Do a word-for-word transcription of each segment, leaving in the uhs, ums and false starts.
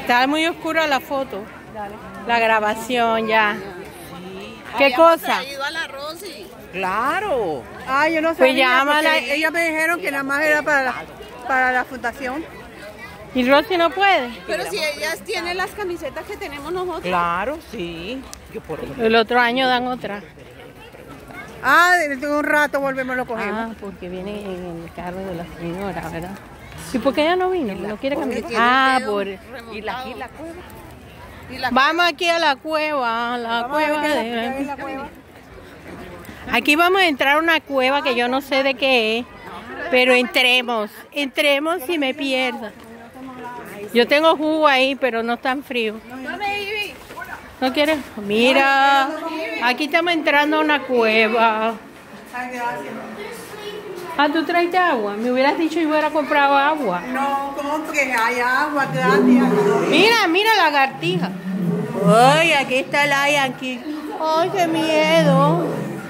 Está muy oscura la foto. La grabación ya. ¿Qué cosa? Ido a la Rosy. Claro. Ah, yo no sé. Pues llámala. Ellas me dijeron que nada más era para la, para la fundación. ¿Y Rosy no puede? Pero si ellas tienen las camisetas que tenemos nosotros. Claro, sí. Yo por El otro año dan otra. Ah, dentro de un rato volvemos, lo cogemos. Ah, porque viene en el carro de la señora, ¿verdad? ¿Y por qué ella no vino? ¿No quiere cambiar? Ah, por... ¿Y la, y la cueva? Y la... Vamos aquí a la cueva, a la Vamos cueva a ver de... qué hay en la cueva. Aquí vamos a entrar a una cueva que yo no sé de qué es, pero entremos, entremos y me pierda. Yo tengo jugo ahí, pero no tan frío. ¿No quieres? Mira, aquí estamos entrando a una cueva. Ay, gracias. Ah, ¿tú traiste agua? Me hubieras dicho y hubiera comprado agua. No, compre, hay agua gratis. Mira, mira la lagartija. Ay, aquí está Lion King. Ay, qué miedo.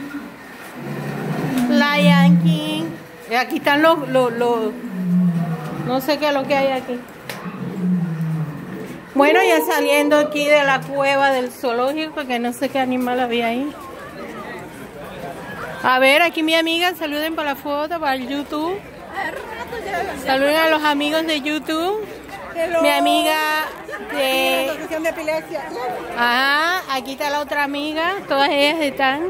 Lion King. Y aquí están los, los, los... No sé qué es lo que hay aquí. Bueno, ya saliendo aquí de la cueva del zoológico, que no sé qué animal había ahí. A ver, aquí mi amiga, saluden para la foto, para el YouTube. Saluden a los amigos de YouTube. Hello. Mi amiga de... Asociación de epilepsia. Ajá, aquí está la otra amiga, todas ellas están.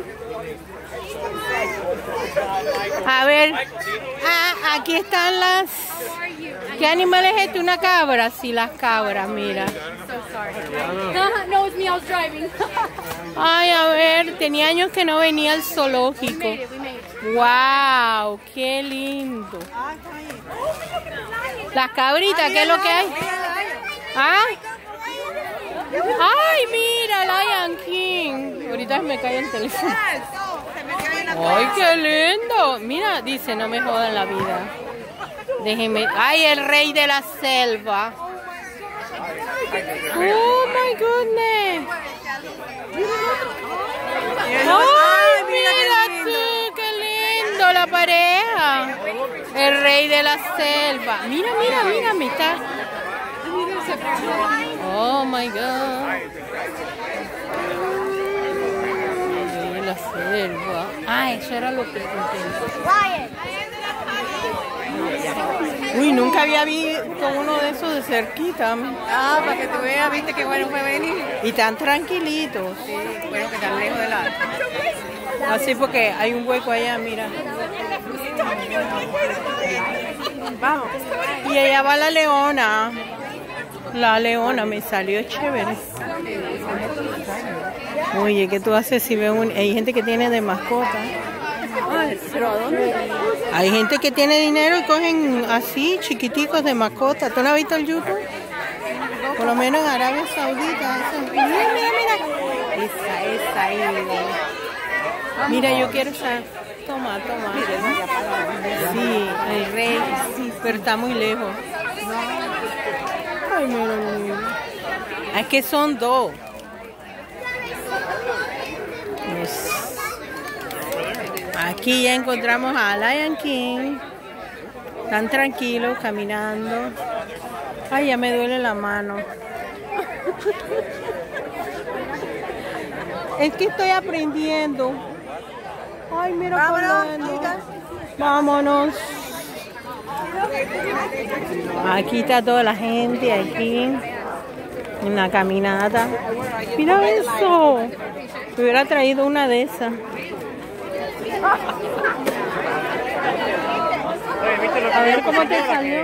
A ver, ah, aquí están las... ¿Qué animal es este? ¿Una cabra? Sí, las cabras, mira. No, it's me, I was driving. Ay, a ver, tenía años que no venía al zoológico. Wow, qué lindo. Las cabritas, ¿qué es lo que hay? ¿Ah? Ay, mira, Lion King. Ahorita me cae el teléfono. Ay, qué lindo. Mira, dice, no me jodan la vida. Déjenme. Ay, el rey de la selva. Oh my goodness. Ay, mira tú, qué lindo la pareja. El rey de la selva. Mira, mira, mira, me está. Oh my God. El rey de la selva. Ah, eso era lo que Uy, nunca había visto uno de esos de cerquita. Ah, para que tú veas, viste que bueno fue venir. Y tan tranquilitos. Sí, bueno, que tan lejos de la... Así porque hay un hueco allá, mira. Vamos. Y allá va la leona. La leona me salió chévere. Oye, ¿qué tú haces si ven un... Hay gente que tiene de mascota. ¿Pero a dónde? Hay gente que tiene dinero y cogen así, chiquiticos de mascota. ¿Tú no has visto el YouTube? Por lo menos en Arabia Saudita. Eso. Mira, mira, mira. Esa, esa ahí. Mira, yo quiero esa. Toma, toma. Sí, el rey. Sí, pero está muy lejos. Ay, mira, mira. Es que son dos. Yes. Aquí ya encontramos a Lion King. Están tranquilos caminando. Ay, ya me duele la mano. Es que estoy aprendiendo. Ay, mira, Vámonos, chicas. Vámonos. Aquí está toda la gente, aquí. En la caminata. Mira eso. Me hubiera traído una de esas. A ver cómo te salió.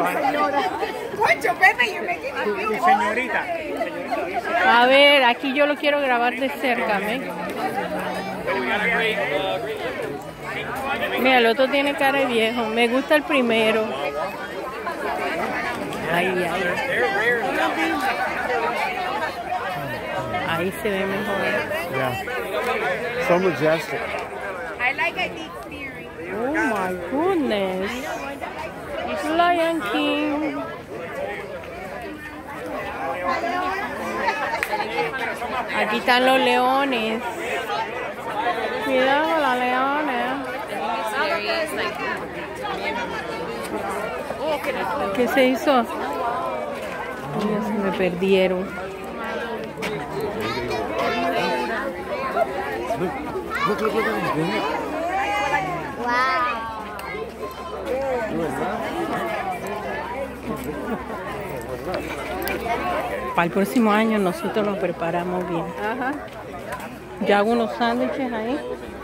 Señorita. A ver, aquí yo lo quiero grabar de cerca, ¿me? Mira, el otro tiene cara de viejo. Me gusta el primero. Ay, ay, ay. Ahí se ve mejor. Yeah. So majestic. I like I think steering. Oh my goodness. Lion King. Aquí están los leones. Cuidado con los leones. ¿Qué se hizo? Ya se me perdieron. Look, look, look, look. Para el próximo año nosotros nos preparamos bien. Ajá. Yo hago unos sándwiches ahí.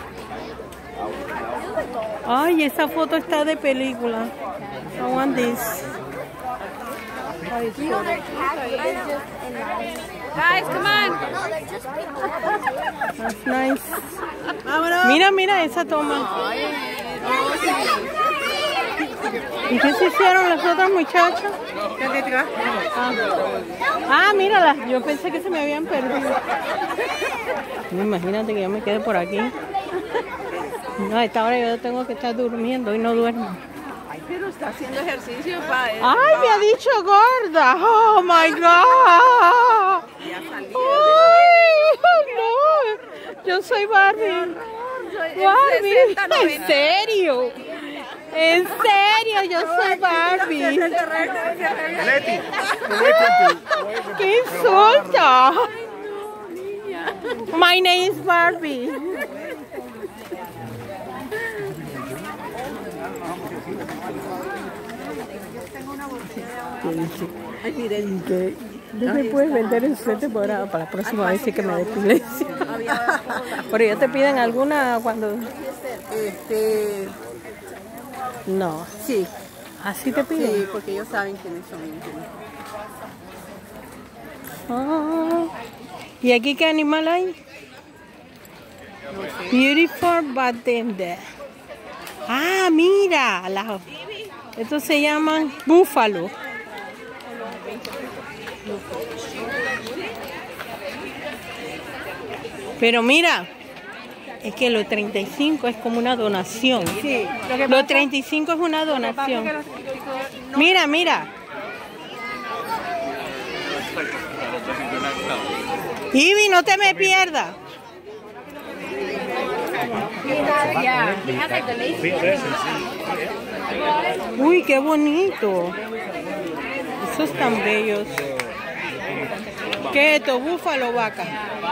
Ay, esa foto está de película. I want this. Ay, sorry. Guys, come on. That's nice. Mira, mira esa toma. ¿Y qué se hicieron las otras muchachas? Ah, ah míralas. Yo pensé que se me habían perdido. Imagínate que yo me quede por aquí. No, a esta hora yo tengo que estar durmiendo y no duermo. Ay, pero está haciendo ejercicio para él. ¡Ay, me ha dicho gorda! ¡Oh, my God! ¡Ay, no! Yo soy Barbie. Barbie. ¿En serio? ¿En serio? Yo soy Barbie. Leti. ¡Qué insulto! My name is Barbie. Ay, miren que no me puedes vender el suéter morado para la próxima vez que me depile. Pero ya te piden alguna cuando... Este, No. sí, ¿Así te piden? sí, porque ellos saben quiénes son. Ah. ¿Y aquí qué animal hay? Beautiful but them there. Ah, mira. La... Estos se llaman búfalo. Pero mira, es que los treinta y cinco es como una donación. Sí, Los treinta y cinco es una donación. Mira, mira. Ivy, no te me pierdas. Uy, qué bonito. Esos tan bellos. ¿Qué es esto? ¿Búfalo o vaca?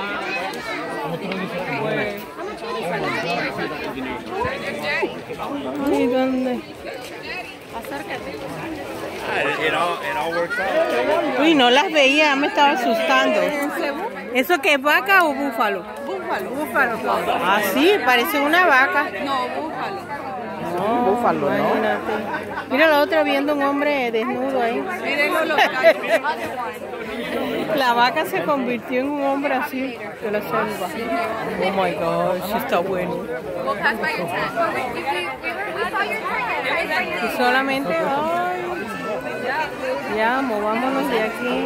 Ay, ¿dónde? It all, it all works out. Uy, no las veía, me estaba asustando. ¿Eso qué es, vaca o búfalo? Búfalo, búfalo. Ah, sí, parece una vaca. No, búfalo. No, búfalo, imagínate. Mira la otra viendo un hombre desnudo ahí. Mírenlo los La vaca se convirtió en un hombre así de la selva. Oh my God, sí está bueno. Y solamente, ay, ya, movámonos de aquí.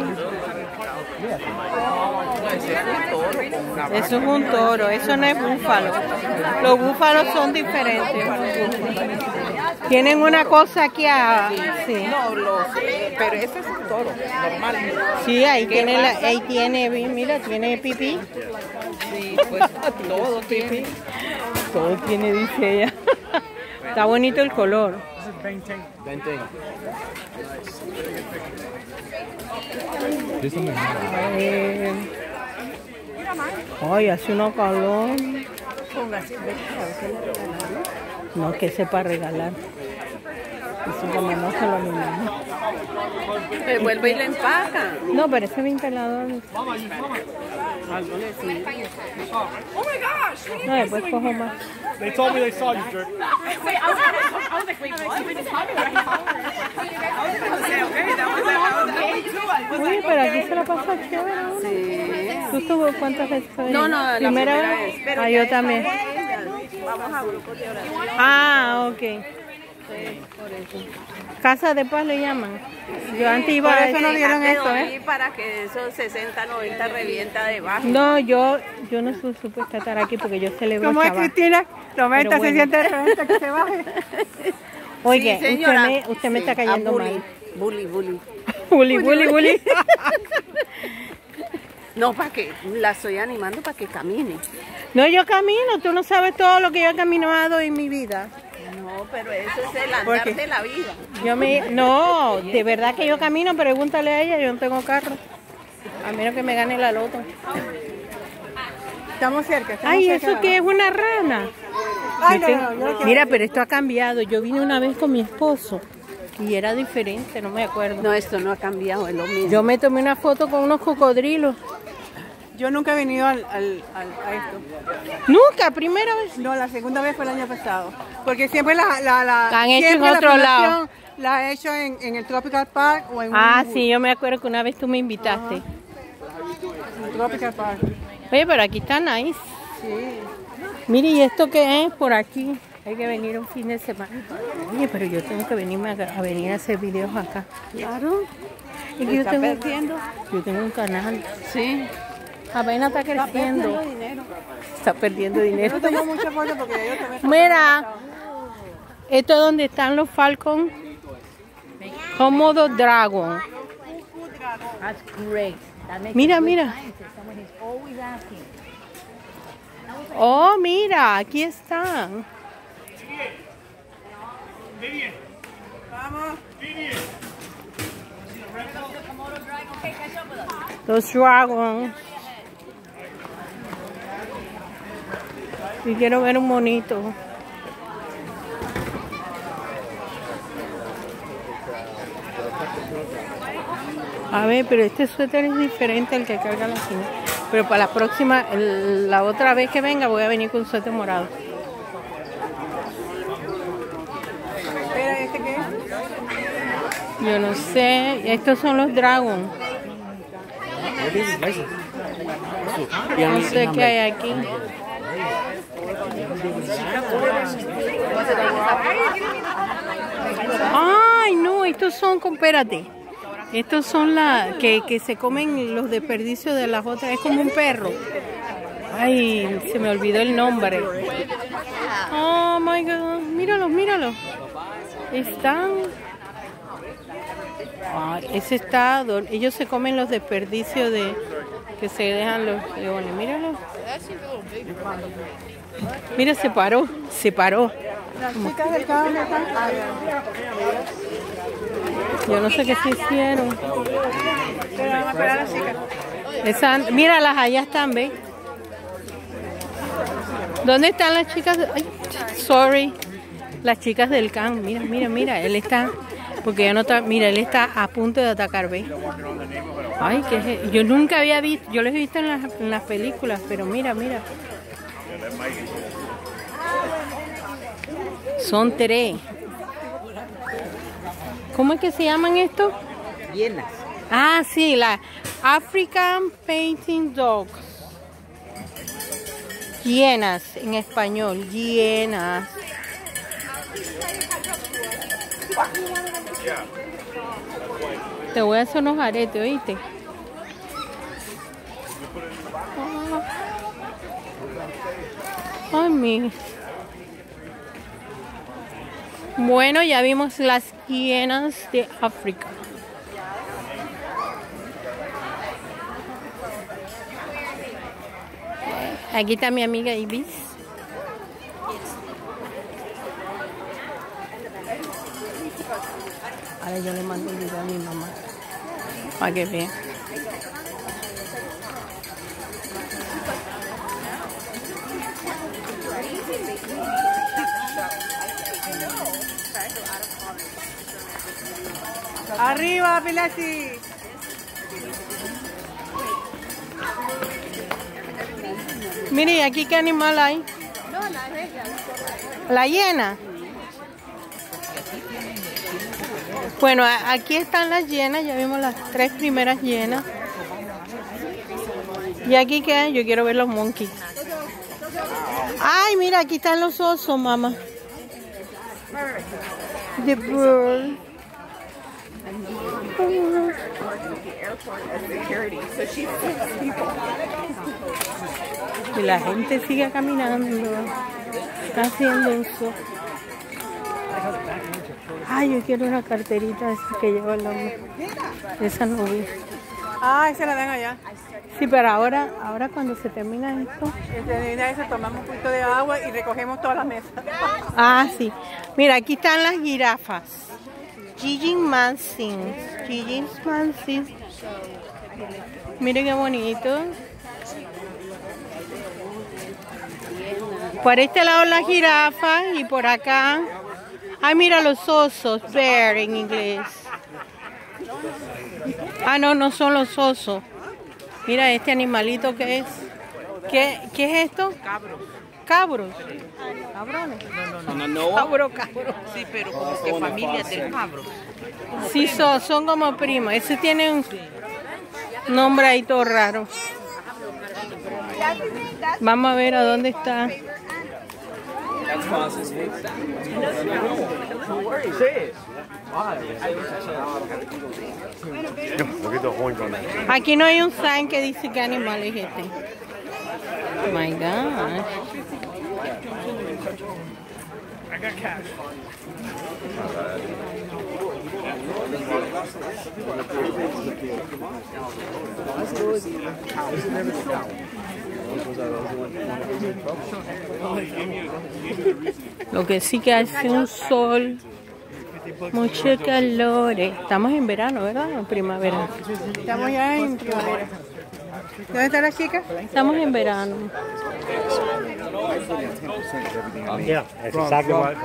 Eso es un toro, eso no es búfalo. Los búfalos son diferentes. Tienen una cosa aquí a... Sí. No, los, pero ese es un toro, normal. Sí, ahí tiene, la, ahí tiene, mira, tiene pipí. Sí, pues todo Pipí. Todo tiene, dice ella. Está bonito el color. Eh, Ay, hace uno calor. No, que sepa regalar. Eso como no se lo mismo. Se vuelve y le empaca. No, pero ese ventilador. No, después cojo más. They told me they saw you, jerk. Uy, pero aquí se la pasa chévere. Sí. ¿Tú estuvo cuántas veces? No, no, la ¿Primera primera vez? vez, pero Ah, ya yo he también. Vamos a grupos de oración. Ah, ok. Casa de paz le llaman. Yo antes iba Por a eso no dieron Te esto, doy ¿eh? para que esos sesenta, noventa revienta debajo. No, yo, yo no soy supuesta a estar aquí porque yo celebro ¿Cómo es, Shabbat. Cristina? noventa Pero se bueno. siente de repente que se baje. Oye, Sí, señora. usted me, usted me Sí, está cayendo a bully, mal. Bully, bully. Bully, bully, bully. No, para que la estoy animando para que camine. No, yo camino. Tú no sabes todo lo que yo he caminado en mi vida. No, No, pero eso es el ¿Por andar qué? de la vida. Yo me... No, de verdad que yo camino, pregúntale a ella, yo no tengo carro. A menos que me gane la loto. Estamos cerca. Estamos Ay, cerca. ¿eso qué es? ¿Una rana? Ay, Yo no, tengo- no, yo no quiero. Mira, pero esto ha cambiado. Yo vine una vez con mi esposo y era diferente, no me acuerdo. No, esto no ha cambiado, es lo mismo. Yo me tomé una foto con unos cocodrilos. Yo nunca he venido al, al, al- a esto. Nunca, primera vez. No, la segunda vez fue el año pasado. Porque siempre la, la, la, La han hecho siempre en la otro fundación lado. La he hecho en, en el Tropical Park o en Ah, un, sí, yo me acuerdo que una vez tú me invitaste. en el Tropical Park. Oye, pero aquí está nice. Sí. Mire, ¿y esto qué es por aquí? Hay que venir un fin de semana. Oye, pero yo tengo que venirme a, a venir a hacer videos acá. Claro. Es que yo Está tengo, perdiendo. yo tengo un canal. Sí. Apenas está creciendo. dinero. Está perdiendo dinero. No tengo mucha fotos porque yo también. Mira, esto es donde están los Falcon Komodo Dragon. Mira, mira. Oh, mira, aquí están. Vamos. Los dragons. Y quiero ver un monito. A ver, pero este suéter es diferente al que carga la señora. Pero para la próxima, el- la otra vez que venga, voy a venir con un suéter morado. Espera, ¿este qué es? Yo no sé. Estos son los dragons. No sé qué hay aquí. Ay, no, estos son, espérate. Estos son la que, que se comen los desperdicios de las otras. Es como un perro. Ay, se me olvidó el nombre. Oh my God, míralos, míralos. Están. Ah, ese está. dor- Ellos se comen los desperdicios de que se dejan los leones. Míralo. Mira, se paró, se paró. Las chicas del campo están. Ah, Yo no sé qué se hicieron. Pero vamos a esperar a las chicas. Esa, míralas, allá están, ¿ves? ¿Dónde están las chicas? de- Ay, sorry. Las chicas del can. Mira, mira, mira. Él está. Porque ya no está. Mira, él está a punto de atacar, ¿ves? Ay, que es- yo nunca había visto. Yo los he visto en las, en las películas, pero mira, mira. Son tres. ¿Cómo es que se llaman estos? Llenas. Ah, sí, la African Painting Dogs. Hienas, en español, hienas. Te voy a hacer unos aretes, ¿oíste? Ay, mi. Bueno, ya vimos las hienas de África. Aquí está mi amiga Ibis. Ahora yo le mando un video a mi mamá para que vea. Arriba, Pilasi. Mire, aquí qué animal hay. La hiena. Bueno, a- aquí están las hienas, ya vimos las tres primeras hienas. ¿Y aquí qué hay? Yo quiero ver los monkeys. Ay, mira, aquí están los osos, mamá. The bird. Y la gente sigue caminando, haciendo eso. Ay, yo quiero una carterita esa que lleva el hombre. Esa no vi. Ah, esa la dan allá. Sí, pero ahora, ahora cuando se termina esto. Termina eso, tomamos un poquito de agua y recogemos toda la mesa. Ah, sí. Mira, aquí están las jirafas. Gigi Mansins. Gigi Mansins. Miren qué bonito. Por este lado las jirafas y por acá. Ay, mira los osos. Bear en inglés. Ah, no, no son los osos. Mira este animalito que es. ¿Qué, qué es esto? Cabros. Cabros. Cabrones. No, no, no. Cabro, cabro. Sí, pero como que familia del cabro. Sí, son, son como primos. Ese tiene un nombre ahí todo raro. Vamos a ver a dónde está. Look at the horns on that. Aquí no hay un sign que dice qué animal es este. Oh my God. I got cash. Lo que sí que hace un sol, mucho calor. Estamos en verano, ¿verdad? O primavera. Estamos ya en primavera. ¿Dónde está la chica? Estamos en verano. Yeah, that's exactly what.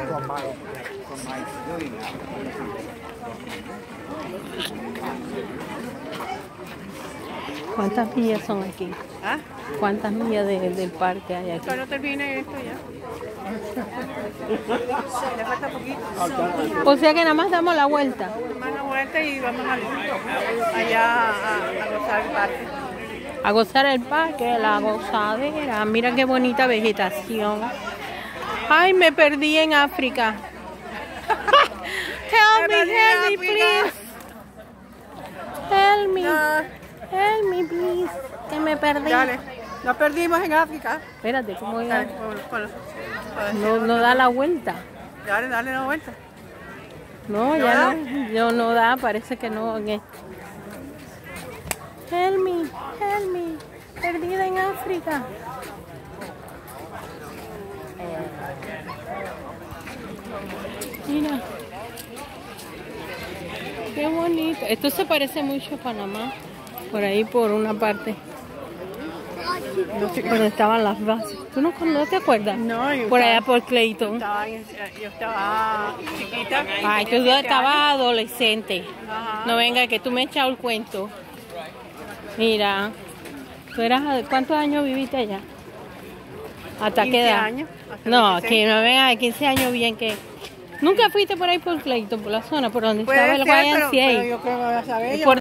¿Cuántas millas son aquí? ¿Ah? ¿Cuántas millas de- del parque hay aquí? Cuando termine esto ya. Le falta poquito. O sea que nada más damos la vuelta. Más una vuelta y vamos a- allá a, a gozar el parque. A gozar el parque, la gozadera. Mira qué bonita vegetación. Ay, me perdí en África. Help me, perdí en help me, África. please. Help me, No, help me, please. Que me perdí. dale. Nos perdimos en África. Espérate, ¿cómo voy Dale, a...? ponlo, ponlo. No, no da la vuelta. Dale, dale la vuelta. No, ¿No ya da? no. Yo no da, parece que no en esto. Help me, help me. Perdida en África. Mira. Qué bonito. Esto se parece mucho a Panamá. Por ahí, por una parte. Donde estaban las bases. ¿Tú no, no te acuerdas? No, yo Por estaba- allá por Clayton. Estaba, en- yo estaba chiquita. Ay, tú tenía siete estabas años. adolescente. Ajá. No venga, que tú me echas el cuento. Mira, ¿tú eras, ¿cuántos años viviste allá? ¿Hasta qué quince edad? años, hasta No, veintiséis. que no venga de quince años bien que... Nunca fuiste por ahí por Clayton, por la zona, por donde Puede estaba el ser, Y M pero, C A. pero yo creo que vas a saber. Y yo por